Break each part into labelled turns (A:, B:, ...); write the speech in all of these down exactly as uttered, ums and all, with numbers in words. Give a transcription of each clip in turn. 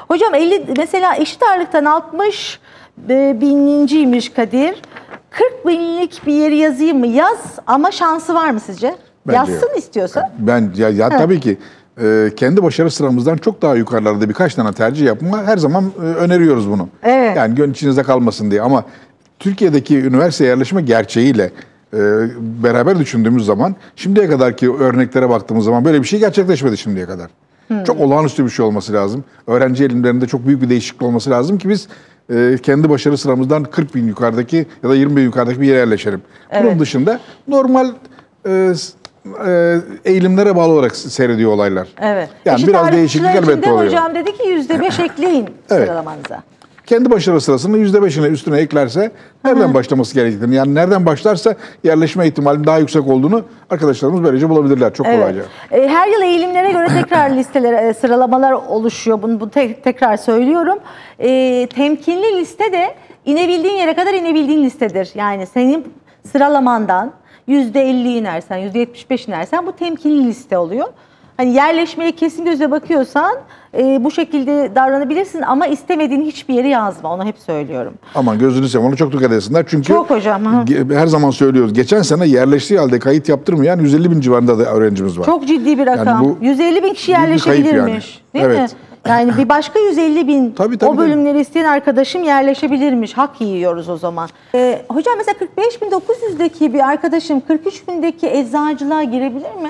A: Hocam elli mesela eşit ağırlıktan altmış bininciymiş Kadir. kırk binlik bir yeri yazayım mı? Yaz ama şansı var mı sizce?
B: Bence
A: Yazsın
B: yok.
A: istiyorsa.
B: Ben ya, ya tabii ki e, kendi başarı sıramızdan çok daha yukarılarda birkaç tane tercih yapma her zaman e, öneriyoruz bunu.
A: Evet.
B: Yani gönül içinizde kalmasın diye ama Türkiye'deki üniversite yerleşme gerçeğiyle e, beraber düşündüğümüz zaman şimdiye kadarki örneklere baktığımız zaman böyle bir şey gerçekleşmedi şimdiye kadar. Hmm. Çok olağanüstü bir şey olması lazım. Öğrenci eğilimlerinde çok büyük bir değişiklik olması lazım ki biz e, kendi başarı sıramızdan kırk bin yukarıdaki ya da yirmi bin yukarıdaki bir yere yerleşelim. Evet. Bunun dışında normal e, e, eğilimlere bağlı olarak seyrediyor olaylar.
A: Evet.
B: Yani
A: Eşit
B: biraz değişiklik elbette oluyor.
A: Hocam dedi ki yüzde beş ekleyin
B: evet.
A: sıralamanıza.
B: Kendi başarı sırasını yüzde beşine üstüne eklerse nereden Hı-hı. başlaması gerektiğini, yani nereden başlarsa yerleşme ihtimalinin daha yüksek olduğunu arkadaşlarımız böylece bulabilirler çok evet. kolayca.
A: Her yıl eğilimlere göre tekrar listeler, sıralamalar oluşuyor. Bunu, bunu te- tekrar söylüyorum. E, temkinli liste de inebildiğin yere kadar inebildiğin listedir. Yani senin sıralamandan yüzde elli inersen, yüzde yetmiş beş inersen bu temkinli liste oluyor. Hani yerleşmeye kesin gözle bakıyorsan e, bu şekilde davranabilirsin ama istemediğin hiçbir yere yazma. Onu hep söylüyorum.
B: Aman gözünü seveyim, onu çok dikkat etsinler. Çünkü
A: çok hocam. Ha.
B: Her zaman söylüyoruz. Geçen sene yerleştiği halde kayıt yaptırmayan yüz elli bin civarında da öğrencimiz var.
A: Çok ciddi bir rakam. Yani bu yüz elli bin kişi yerleşebilirmiş. Yani. Değil evet. mi? Yani bir başka yüz elli bin tabii, tabii, o bölümleri tabii. isteyen arkadaşım yerleşebilirmiş. Hak yiyoruz o zaman. Ee, hocam mesela kırk beş bin dokuz yüzdeki bir arkadaşım kırk üç bindeki eczacılığa girebilir mi?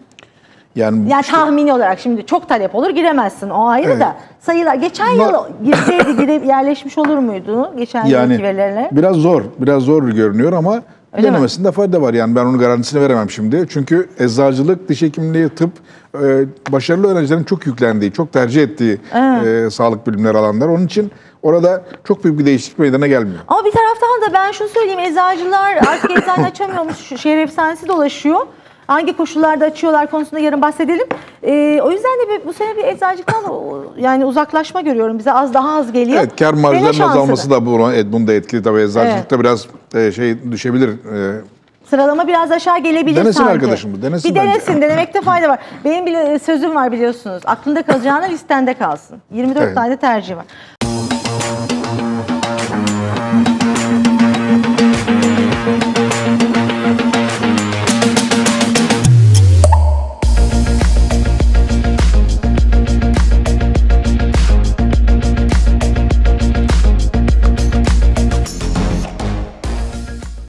A: Yani, yani işte, tahmini olarak şimdi çok talep olur giremezsin o ayrı evet. da sayılar geçen yıl girseydi gire, yerleşmiş olur muydu geçen
B: yani,
A: yılki verilerle?
B: Biraz zor biraz zor görünüyor ama öyle denemesinde mi? Fayda var yani ben onun garantisini veremem şimdi çünkü eczacılık, diş hekimliği, tıp e, başarılı öğrencilerin çok yüklendiği, çok tercih ettiği evet. e, sağlık bilimleri alanlar onun için orada çok büyük bir değişiklik meydana gelmiyor.
A: Ama bir taraftan da ben şunu söyleyeyim eczacılar artık eczane açamıyormuş şehir efsanesi dolaşıyor. Hangi koşullarda açıyorlar konusunda yarın bahsedelim. Ee, o yüzden de bir, bu sene bir eczacılıktan yani uzaklaşma görüyorum. Bize az daha az geliyor.
B: Evet, kar marjlarının azalması da bunda etkili tabii. Eczacılıkta evet. biraz e, şey düşebilir. E,
A: Sıralama biraz aşağı gelebilir
B: denesin
A: sanki.
B: Arkadaşım, denesin
A: bir denesin, denemekte fayda var. Benim bir sözüm var biliyorsunuz. Aklında kalacağına listende kalsın. yirmi dört evet. tane tercih var.